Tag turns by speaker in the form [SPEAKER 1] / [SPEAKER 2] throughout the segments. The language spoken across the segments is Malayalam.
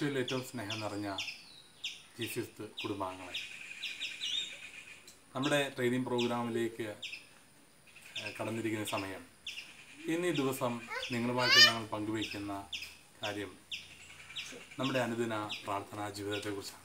[SPEAKER 1] ഈശോയിൽ ഏറ്റവും സ്നേഹം നിറഞ്ഞ ജീസസ് കുടുംബാംഗങ്ങളെ, നമ്മുടെ ട്രെയിനിങ് പ്രോഗ്രാമിലേക്ക് കടന്നിരിക്കുന്ന സമയം, ഇന്നീ ദിവസം നിങ്ങളുമായിട്ട് ഞങ്ങൾ പങ്കുവയ്ക്കുന്ന കാര്യം നമ്മുടെ അനുദിന പ്രാർത്ഥനാ ജീവിതത്തെക്കുറിച്ചാണ്.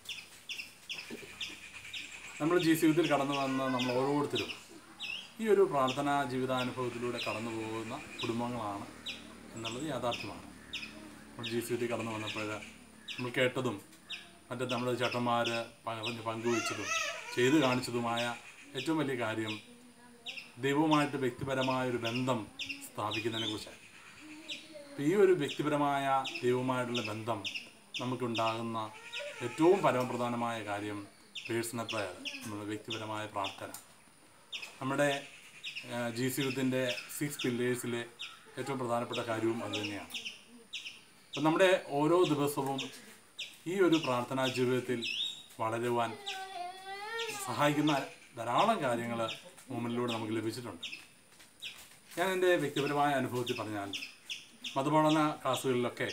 [SPEAKER 1] നമ്മൾ ജീവിതത്തിൽ കടന്നു വന്ന നമ്മൾ ഓരോരുത്തരും ഈ ഒരു പ്രാർത്ഥനാ ജീവിതാനുഭവത്തിലൂടെ കടന്നു പോകുന്ന കുടുംബങ്ങളാണ് എന്നുള്ളത് യാഥാർത്ഥ്യമാണ്. നമ്മൾ ജീവിതത്തിൽ കടന്നു വന്നപ്പോൾ നമ്മൾ കേട്ടതും മറ്റേ നമ്മുടെ ചേട്ടന്മാർ പങ്കുവച്ചതും ചെയ്തു കാണിച്ചതുമായ ഏറ്റവും വലിയ കാര്യം ദൈവവുമായിട്ട് വ്യക്തിപരമായൊരു ബന്ധം സ്ഥാപിക്കുന്നതിനെക്കുറിച്ചാണ്. ഈ ഒരു വ്യക്തിപരമായ ദൈവവുമായിട്ടുള്ള ബന്ധം നമുക്കുണ്ടാകുന്ന ഏറ്റവും പരമപ്രധാനമായ കാര്യം പേഴ്സണൽ പ്രയർ, നമ്മുടെ വ്യക്തിപരമായ പ്രാർത്ഥന. നമ്മുടെ ജീവിതത്തിൻ്റെ 6 പില്ലേഴ്സിലെ ഏറ്റവും പ്രധാനപ്പെട്ട കാര്യവും അതുതന്നെയാണ്. അപ്പം നമ്മുടെ ഓരോ ദിവസവും ഈ ഒരു പ്രാർത്ഥനാ ജീവിതത്തിൽ വളരുവാൻ സഹായിക്കുന്ന ധാരാളം കാര്യങ്ങൾ മൂമെൻറ്റിലൂടെ നമുക്ക് ലഭിച്ചിട്ടുണ്ട്. ഞാൻ എൻ്റെ വ്യക്തിപരമായ അനുഭവത്തിൽ പറഞ്ഞാൽ, മതപഠന ക്ലാസ്സുകളിലൊക്കെ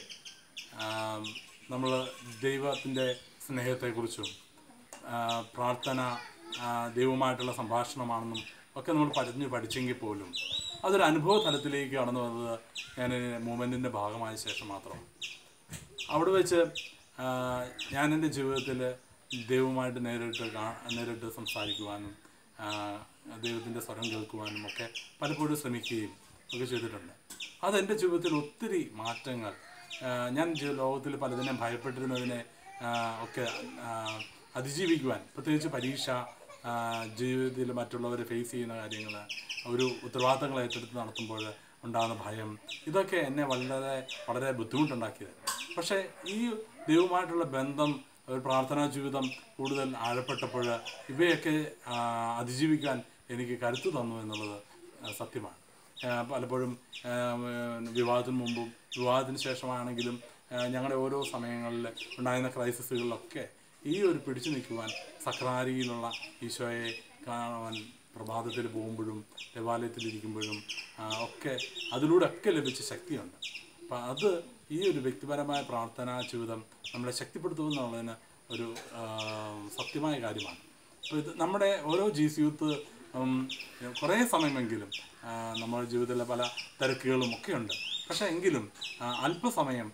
[SPEAKER 1] നമ്മൾ ദൈവത്തിൻ്റെ സ്നേഹത്തെക്കുറിച്ചും പ്രാർത്ഥന ദൈവവുമായിട്ടുള്ള സംഭാഷണമാണെന്നും ഒക്കെ നമ്മൾ പഠിച്ചെങ്കിൽ പോലും അതൊരു അനുഭവ തലത്തിലേക്ക് കടന്നു വന്നത് ഞാൻ മൂവ്മെൻറ്റിൻ്റെ ഭാഗമായ ശേഷം മാത്രമാണ്. അവിടെ വെച്ച് ഞാൻ എൻ്റെ ജീവിതത്തിൽ ദൈവവുമായിട്ട് നേരിട്ട് സംസാരിക്കുവാനും ദൈവത്തിൻ്റെ സ്വരം കേൾക്കുവാനും ഒക്കെ പലപ്പോഴും ശ്രമിക്കുകയും ഒക്കെ ചെയ്തിട്ടുണ്ട്. അതെൻ്റെ ജീവിതത്തിൽ ഒത്തിരി മാറ്റങ്ങൾ, ഞാൻ ലോകത്തിൽ പലതിനെ ഭയപ്പെട്ടിരുന്നതിനെ ഒക്കെ അതിജീവിക്കുവാൻ, പ്രത്യേകിച്ച് പരീക്ഷ, ജീവിതത്തിൽ മറ്റുള്ളവരെ ഫേസ് ചെയ്യുന്ന കാര്യങ്ങൾ, ഒരു ഉത്തരവാദിത്തങ്ങൾ ഏറ്റെടുത്ത് നടത്തുമ്പോൾ ഉണ്ടാകുന്ന ഭയം, ഇതൊക്കെ എന്നെ വളരെ ബുദ്ധിമുട്ടുണ്ടാക്കിയത്. പക്ഷേ ഈ ദൈവവുമായിട്ടുള്ള ബന്ധം, ഒരു പ്രാർത്ഥനാ ജീവിതം കൂടുതൽ ആഴപ്പെട്ടപ്പോൾ ഇവയൊക്കെ അതിജീവിക്കാൻ എനിക്ക് കരുത്ത് തന്നു എന്നുള്ളത് സത്യമാണ്. പലപ്പോഴും വിവാഹത്തിന് മുമ്പും വിവാഹത്തിന് ശേഷമാണെങ്കിലും ഞങ്ങളുടെ ഓരോ സമയങ്ങളിൽ ഉണ്ടായിരുന്ന ക്രൈസിസുകളിലൊക്കെ ഈ ഒരു പിടിച്ചു നിൽക്കുവാൻ, സക്രാരിയിലുള്ള ഈശോയെ കാണുവാൻ പ്രഭാതത്തിൽ പോകുമ്പോഴും ദേവാലയത്തിലിരിക്കുമ്പോഴും ഒക്കെ അതിലൂടെ ഒക്കെ ലഭിച്ച ശക്തിയുണ്ട്. അപ്പം അത് ഈ ഒരു വ്യക്തിപരമായ പ്രാർത്ഥനാ ജീവിതം നമ്മളെ ശക്തിപ്പെടുത്തുമെന്നുള്ളതിന് ഒരു സത്യമായ കാര്യമാണ്. അപ്പോൾ ഇത് നമ്മുടെ ഓരോ യൂത്ത് കുറേ സമയമെങ്കിലും നമ്മുടെ ജീവിതത്തിലെ പല തിരക്കുകളും ഒക്കെ ഉണ്ട്. പക്ഷേ എങ്കിലും അല്പസമയം,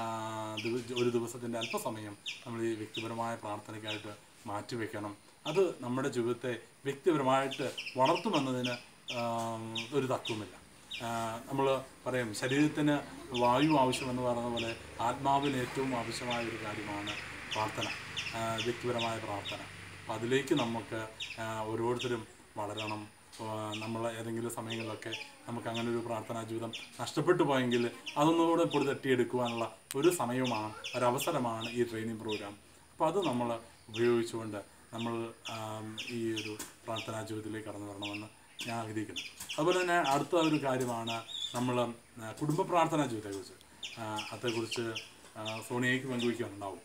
[SPEAKER 1] ഒരു ദിവസത്തിൻ്റെ അല്പസമയം നമ്മൾ ഈ വ്യക്തിപരമായ പ്രാർത്ഥനയ്ക്കായിട്ട് മാറ്റിവെക്കണം. അത് നമ്മുടെ ജീവിതത്തെ വ്യക്തിപരമായിട്ട് വളർത്തുമെന്നതിന് ഒരു തർക്കവുമില്ല. നമ്മൾ പറയും, ശരീരത്തിന് വായു ആവശ്യമെന്ന് പറയുന്ന പോലെ ആത്മാവിന് ഏറ്റവും ആവശ്യമായ ഒരു കാര്യമാണ് പ്രാർത്ഥന, വ്യക്തിപരമായ പ്രാർത്ഥന. അപ്പോൾ അതിലേക്ക് നമുക്ക് ഓരോരുത്തരും വളരണം. നമ്മൾ ഏതെങ്കിലും സമയങ്ങളിലൊക്കെ നമുക്ക് അങ്ങനെ ഒരു പ്രാർത്ഥനാ ജീവിതം നഷ്ടപ്പെട്ടു പോയെങ്കിൽ അതൊന്നുകൂടെ പൊടി തട്ടിയെടുക്കുവാനുള്ള ഒരു സമയമാണ്, ഒരവസരമാണ് ഈ ട്രെയിനിങ് പ്രോഗ്രാം. അപ്പോൾ അത് നമ്മൾ ഉപയോഗിച്ചുകൊണ്ട് നമ്മൾ ഈ ഒരു പ്രാർത്ഥനാ ജീവിതത്തിലേക്ക് കടന്നു വരണമെന്ന് ഞാൻ ആഗ്രഹിക്കുന്നു. അതുപോലെ തന്നെ അടുത്ത ഒരു കാര്യമാണ് നമ്മൾ കുടുംബ പ്രാർത്ഥനാ ജീവിതത്തെക്കുറിച്ച്. അതേക്കുറിച്ച് സോണിയയ്ക്ക് പങ്കുവയ്ക്കാനുണ്ടാവും.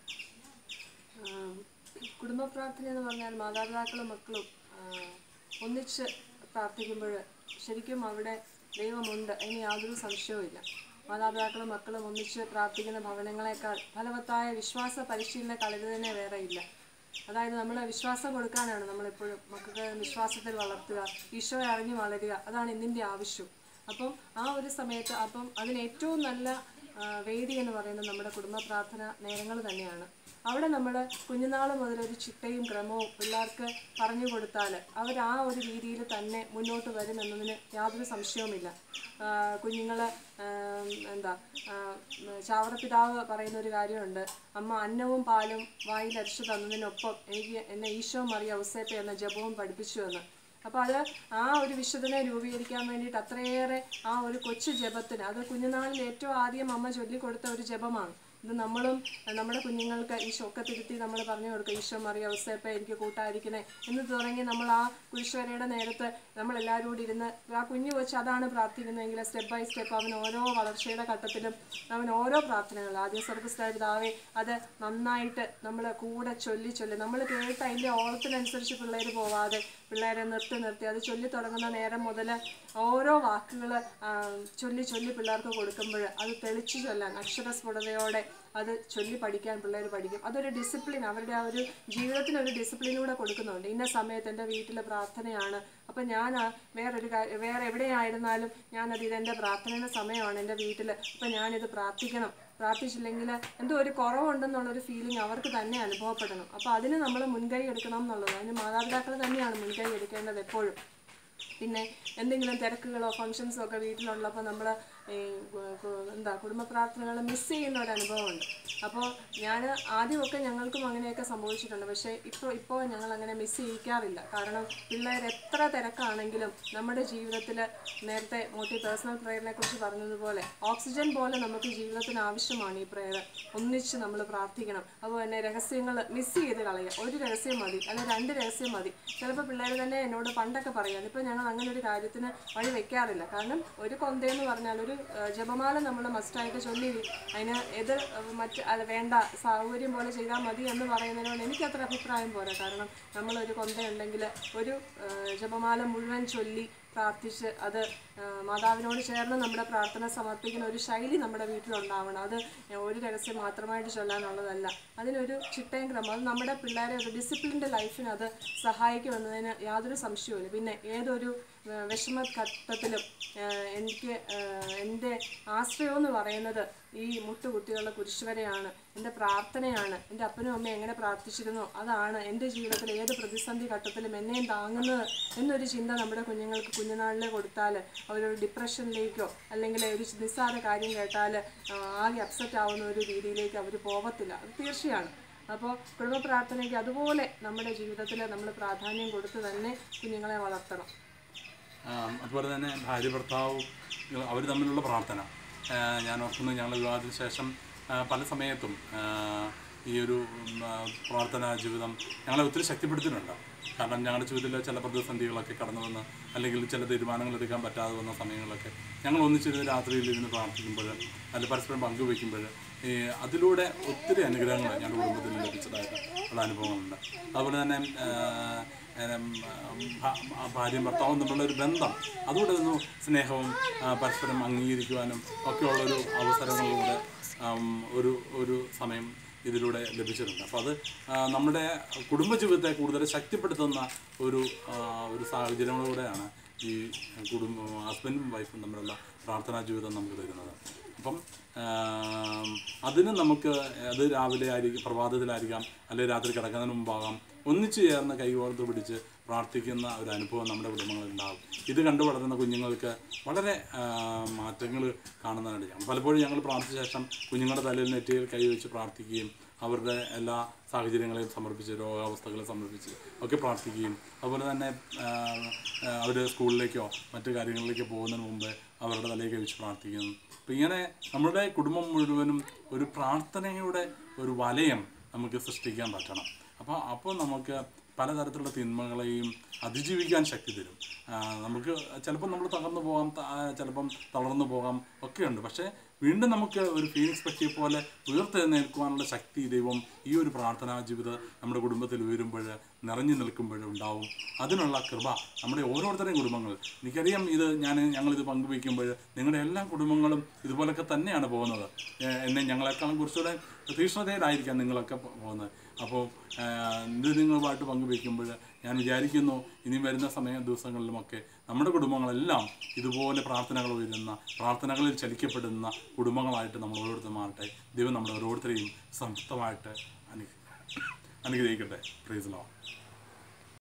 [SPEAKER 2] കുടുംബ പ്രാർത്ഥന എന്ന് പറഞ്ഞാൽ മാതാപിതാക്കളും മക്കളും ഒന്നിച്ച് പ്രാർത്ഥിക്കുമ്പോൾ ശരിക്കും അവിടെ ദൈവമുണ്ട്, അതിന് യാതൊരു സംശയവുമില്ല. മാതാപിതാക്കളും മക്കളും ഒന്നിച്ച് പ്രാർത്ഥിക്കുന്ന ഭവനങ്ങളെക്കാൾ ഫലവത്തായ വിശ്വാസ പരിശീലന കളരി തന്നെ വേറെ ഇല്ല. അതായത് നമ്മൾ വിശ്വാസം കൊടുക്കാനാണ് നമ്മളെപ്പോഴും മക്കൾക്ക് വിശ്വാസത്തിൽ വളർത്തുക, ഈശോയെ അറിഞ്ഞ് വളരുക, അതാണ് ഇന്നിൻ്റെ ആവശ്യം. അപ്പം ആ ഒരു സമയത്ത് അതിന് ഏറ്റവും നല്ല വേദി എന്ന് പറയുന്നത് നമ്മുടെ കുടുംബ പ്രാർത്ഥന നേരങ്ങൾ തന്നെയാണ്. അവിടെ നമ്മൾ കുഞ്ഞുനാൾ മുതലൊരു ചിട്ടയും ക്രമവും പിള്ളേർക്ക് പറഞ്ഞു കൊടുത്താൽ അവർ ആ ഒരു രീതിയിൽ തന്നെ മുന്നോട്ട് വരുമെന്നതിന് യാതൊരു സംശയവുമില്ല. കുഞ്ഞുങ്ങൾ ചാവറപ്പിതാവ് പറയുന്നൊരു കാര്യമുണ്ട്, അമ്മ അന്നവും പാലും വായിലരച്ചു തന്നതിനൊപ്പം എന്നെ ഈശോ മറിയ ഔസേപ്പ എന്ന ജപവും പഠിപ്പിച്ചു എന്ന്. അപ്പോൾ അത് ആ ഒരു വിശുദ്ധനെ രൂപീകരിക്കാൻ വേണ്ടിയിട്ട് അത്രയേറെ ആ ഒരു കൊച്ചു ജപത്തിന്, അത് കുഞ്ഞുനാളിൽ ഏറ്റവും ആദ്യം അമ്മ ചൊല്ലിക്കൊടുത്ത ഒരു ജപമാണ്. ഇത് നമ്മളും നമ്മുടെ കുഞ്ഞുങ്ങൾക്ക് ഈ ശൊക്കെ തിരുത്തി നമ്മൾ പറഞ്ഞു കൊടുക്കുക, ഈശോ മറിയ ഔസേപ്പ എനിക്ക് കൂട്ടായിരിക്കണേ എന്ന് തുടങ്ങി നമ്മൾ ആ കുരിശുവരയുടെ നേരത്ത് നമ്മളെല്ലാവരും കൂടി ഇരുന്ന് ആ കുഞ്ഞു വെച്ച് അതാണ് പ്രാർത്ഥിക്കുന്നതെങ്കിൽ സ്റ്റെപ്പ് ബൈ സ്റ്റെപ്പ് അവൻ ഓരോ വളർച്ചയുടെ ഘട്ടത്തിലും അവൻ ഓരോ പ്രാർത്ഥനകൾ ആദ്യം സ്വർഗ്ഗസ്ഥപിതാവേ അത് നന്നായിട്ട് നമ്മൾ കൂടെ ചൊല്ലി നമ്മൾ കേട്ട് അതിൻ്റെ ഓളത്തിനനുസരിച്ച് പിള്ളേർ പോവാതെ പിള്ളേരെ നിർത്തി അത് ചൊല്ലി തുടങ്ങുന്ന നേരം മുതൽ ഓരോ വാക്കുകൾ ചൊല്ലി പിള്ളേർക്ക് കൊടുക്കുമ്പോൾ അത് തെളിച്ചു ചൊല്ലാൻ അക്ഷരസ്ഫുടതയോടെ അത് ചൊല്ലി പഠിക്കാൻ പിള്ളേർ പഠിക്കും. അതൊരു ഡിസിപ്ലിൻ, അവരുടെ ആ ഒരു ജീവിതത്തിനൊരു ഡിസിപ്ലിനൂടെ കൊടുക്കുന്നുണ്ട്. ഇന്ന സമയത്ത് എൻ്റെ വീട്ടിലെ പ്രാർത്ഥനയാണ്, അപ്പം ഞാൻ വേറെ എവിടെയായിരുന്നാലും ഞാനത് ഇതെൻ്റെ പ്രാർത്ഥനയുടെ സമയമാണ് എൻ്റെ വീട്ടിൽ, അപ്പം ഞാനിത് പ്രാർത്ഥിക്കണം, പ്രാർത്ഥിച്ചില്ലെങ്കിൽ എന്തോ ഒരു കുറവുണ്ടെന്നുള്ളൊരു ഫീലിംഗ് അവർക്ക് തന്നെ അനുഭവപ്പെടണം. അപ്പോൾ അതിന് നമ്മൾ മുൻകൈ എടുക്കണം എന്നുള്ളത്, അതിന് മാതാപിതാക്കൾ തന്നെയാണ് മുൻകൈ എടുക്കേണ്ടത് എപ്പോഴും. പിന്നെ എന്തെങ്കിലും തിരക്കുകളോ ഫങ്ഷൻസോ ഒക്കെ വീട്ടിലുള്ളപ്പോൾ നമ്മൾ കുടുംബ പ്രാർത്ഥനകൾ മിസ് ചെയ്യുന്ന ഒരു അനുഭവമുണ്ട്. അപ്പോൾ ഞാൻ ആദ്യമൊക്കെ ഞങ്ങൾക്കും അങ്ങനെയൊക്കെ സംഭവിച്ചിട്ടുണ്ട്. പക്ഷേ ഇപ്പോൾ ഞങ്ങൾ അങ്ങനെ മിസ് ചെയ്യിക്കാറില്ല. കാരണം പിള്ളേർ എത്ര തിരക്കാണെങ്കിലും നമ്മുടെ ജീവിതത്തിൽ, നേരത്തെ മോട്ടി പേഴ്സണൽ പ്രെയറിനെ കുറിച്ച് പറഞ്ഞതുപോലെ ഓക്സിജൻ പോലെ നമുക്ക് ജീവിതത്തിന് ആവശ്യമാണ് ഈ പ്രെയർ. ഒന്നിച്ച് നമ്മൾ പ്രാർത്ഥിക്കണം. അതുപോലെ തന്നെ രഹസ്യങ്ങൾ മിസ് ചെയ്ത് കളയുക. ഒരു രഹസ്യം മതി, അല്ലെങ്കിൽ 2 രഹസ്യം മതി. ചിലപ്പോൾ പിള്ളേർ തന്നെ എന്നോട് പണ്ടൊക്കെ പറയാം, ഇപ്പോൾ ഞങ്ങൾ അങ്ങനെ ഒരു കാര്യത്തിന് വഴി വെക്കാറില്ല. കാരണം ഒരു കൊന്തയെന്ന് പറഞ്ഞാൽ ഒരു ജപമാല നമ്മൾ മസ്റ്റായിട്ട് ചൊല്ലി, അതിന് വേണ്ട സൗകര്യം പോലെ ചെയ്താൽ മതി എന്ന് പറയുന്നതിനോട് എനിക്കത്ര അഭിപ്രായം പോരാ. കാരണം നമ്മളൊരു കൊന്തയുണ്ടെങ്കിൽ ഒരു ജപമാല മുഴുവൻ ചൊല്ലി പ്രാർത്ഥിച്ച് അത് മാതാവിനോട് ചേർന്ന് നമ്മുടെ പ്രാർത്ഥന സമർപ്പിക്കുന്ന ഒരു ശൈലി നമ്മുടെ വീട്ടിലുണ്ടാവണം. അത് ഒരു രഹസ്യം മാത്രമായിട്ട് ചൊല്ലാനുള്ളതല്ല, അതിനൊരു ചിട്ടയും ക്രമം. അത് നമ്മുടെ പിള്ളേരെ ഒരു ഡിസിപ്ലിൻഡ് ലൈഫിന് അത് സഹായിക്കുമെന്നതിന് യാതൊരു സംശയവുമില്ല. പിന്നെ ഏതൊരു വിഷമഘട്ടത്തിലും എൻ്റെ ആശ്രയമെന്ന് പറയുന്നത് ഈ മുട്ടുകുത്തിയുള്ള കുരിശുവരെയാണ്, എൻ്റെ പ്രാർത്ഥനയാണ്. എൻ്റെ അപ്പനും അമ്മയും എങ്ങനെ പ്രാർത്ഥിച്ചിരുന്നോ അതാണ് എൻ്റെ ജീവിതത്തിൽ ഏത് പ്രതിസന്ധി ഘട്ടത്തിലും എന്നെയും താങ്ങുന്നത് എന്നൊരു ചിന്ത നമ്മുടെ കുഞ്ഞുങ്ങൾക്ക് കുഞ്ഞുനാളിലെ കൊടുത്താൽ അവരൊരു ഡിപ്രഷനിലേക്കോ അല്ലെങ്കിൽ ഒരു നിസ്സാര കാര്യം കേട്ടാൽ ആകെ അപ്സെറ്റ് ആവുന്ന ഒരു രീതിയിലേക്ക് അവർ പോകത്തില്ല. അത് തീർച്ചയാണ്. അപ്പോൾ കുടുംബ പ്രാർത്ഥനയ്ക്ക് അതുപോലെ നമ്മുടെ ജീവിതത്തിൽ നമ്മൾ പ്രാധാന്യം കൊടുത്ത് തന്നെ കുഞ്ഞുങ്ങളെ വളർത്തണം.
[SPEAKER 1] അതുപോലെ തന്നെ ഭാര്യ ഭർത്താവും അവർ തമ്മിലുള്ള പ്രാർത്ഥന, ഞാൻ ഓർക്കുന്നത് ഞങ്ങളുടെ വിവാഹത്തിന് ശേഷം പല സമയത്തും ഈ ഒരു പ്രാർത്ഥനാ ജീവിതം ഞങ്ങളെ ഒത്തിരി ശക്തിപ്പെടുത്തിയിട്ടുണ്ട്. കാരണം ഞങ്ങളുടെ ജീവിതത്തിൽ ചില പ്രതിസന്ധികളൊക്കെ കടന്നു വന്ന്, അല്ലെങ്കിൽ ചില തീരുമാനങ്ങൾ എടുക്കാൻ പറ്റാതെ വന്ന സമയങ്ങളിലൊക്കെ ഞങ്ങൾ ഒന്നിച്ചിരുന്ന് രാത്രിയിൽ ഇരുന്ന് പ്രാർത്ഥിക്കുമ്പോൾ, അല്ലെങ്കിൽ പരസ്പരം പങ്കുവയ്ക്കുമ്പോൾ അതിലൂടെ ഒത്തിരി അനുഗ്രഹങ്ങൾ ഞങ്ങളുടെ കുടുംബത്തിൽ ലഭിച്ചതായിട്ട് ഉള്ള അനുഭവങ്ങളുണ്ട്. അതുപോലെ തന്നെ ഭാര്യയും ഭർത്താവും തമ്മിലുള്ള ഒരു ബന്ധം, അതുകൂടെ ഒന്ന് സ്നേഹവും പരസ്പരം അംഗീകരിക്കുവാനും ഒക്കെയുള്ളൊരു അവസരങ്ങളിലൂടെ ഒരു സമയം ഇതിലൂടെ ലഭിച്ചിട്ടുണ്ട്. അപ്പോൾ അത് നമ്മുടെ കുടുംബജീവിതത്തെ കൂടുതൽ ശക്തിപ്പെടുത്തുന്ന ഒരു സാഹചര്യങ്ങളിലൂടെയാണ് ഈ ഹസ്ബൻഡും വൈഫും തമ്മിലുള്ള പ്രാർത്ഥനാ ജീവിതം നമുക്ക് തരുന്നത്. അപ്പം അതിന് നമുക്ക് അത് രാവിലെ ആയിരിക്കും, പ്രഭാതത്തിലായിരിക്കാം, അല്ലെങ്കിൽ രാത്രി കിടക്കുന്നതിന് മുമ്പാകാം, ഒന്നിച്ചു ചേർന്ന് കൈകോർത്ത് പിടിച്ച് പ്രാർത്ഥിക്കുന്ന ഒരു അനുഭവം നമ്മുടെ കുടുംബങ്ങളിലുണ്ടാകും. ഇത് കണ്ടു വളരുന്ന കുഞ്ഞുങ്ങൾക്ക് വളരെ മാറ്റങ്ങൾ കാണുന്നതാണ്. പലപ്പോഴും ഞങ്ങൾ പ്രാർത്ഥിച്ച ശേഷം കുഞ്ഞുങ്ങളുടെ തലയിൽ നെറ്റിയിൽ കൈവച്ച് പ്രാർത്ഥിക്കുകയും അവരുടെ എല്ലാ സാഹചര്യങ്ങളെയും സമർപ്പിച്ച്, രോഗാവസ്ഥകളെ സമർപ്പിച്ച് ഒക്കെ പ്രാർത്ഥിക്കുകയും, അതുപോലെ തന്നെ അവർ സ്കൂളിലേക്കോ മറ്റു കാര്യങ്ങളിലേക്കോ പോകുന്നതിന് മുമ്പ് അവരുടെ തലയിൽ കൈവച്ച് പ്രാർത്ഥിക്കുന്നു. അപ്പോൾ ഇങ്ങനെ നമ്മുടെ കുടുംബം മുഴുവനും ഒരു പ്രാർത്ഥനയുടെ ഒരു വലയം നമുക്ക് സൃഷ്ടിക്കാൻ പറ്റണം. അപ്പോൾ നമുക്ക് പലതരത്തിലുള്ള തിന്മകളെയും അതിജീവിക്കാൻ ശക്തി തരും. നമുക്ക് ചിലപ്പോൾ നമ്മൾ തകർന്നു പോകാം, ചിലപ്പം തളർന്നു പോകാം ഒക്കെയുണ്ട്. പക്ഷേ വീണ്ടും നമുക്ക് ഒരു ഫീനിക്സ് പക്ഷിയെ പോലെ ഉയർത്തെഴുന്നേൽക്കുവാനുള്ള ശക്തി ദൈവം ഈ ഒരു പ്രാർത്ഥനാ ജീവിതം നമ്മുടെ കുടുംബത്തിൽ ഉയരുമ്പോൾ, നിറഞ്ഞു നിൽക്കുമ്പോഴും ഉണ്ടാവും. അതിനുള്ള കൃപ നമ്മുടെ ഓരോരുത്തരുടെയും കുടുംബങ്ങൾ, എനിക്കറിയാം ഇത് ഞങ്ങളിത് പങ്കുവയ്ക്കുമ്പോൾ നിങ്ങളുടെ എല്ലാ കുടുംബങ്ങളും ഇതുപോലൊക്കെ തന്നെയാണ് പോകുന്നത്. എന്നെ ഞങ്ങളെക്കാളും കുറച്ചുകൂടെ തീക്ഷ്ണതയിലായിരിക്കാം നിങ്ങളൊക്കെ പോകുന്നത്. അപ്പോൾ ഇത് നിങ്ങളുമായിട്ട് പങ്കുവയ്ക്കുമ്പോൾ ഞാൻ വിചാരിക്കുന്നു ഇനി വരുന്ന ദിവസങ്ങളിലുമൊക്കെ നമ്മുടെ കുടുംബങ്ങളെല്ലാം ഇതുപോലെ പ്രാർത്ഥനകൾ ഉയരുന്ന, പ്രാർത്ഥനകളിൽ ചലിക്കപ്പെടുന്ന കുടുംബങ്ങളായിട്ട് നമ്മൾ ഓരോരുത്തരും മാറട്ടെ. ദൈവം നമ്മുടെ ഓരോരുത്തരെയും സംതൃപ്തമായിട്ട് അനുഗ്രഹിക്കട്ടെ. Praise the Lord.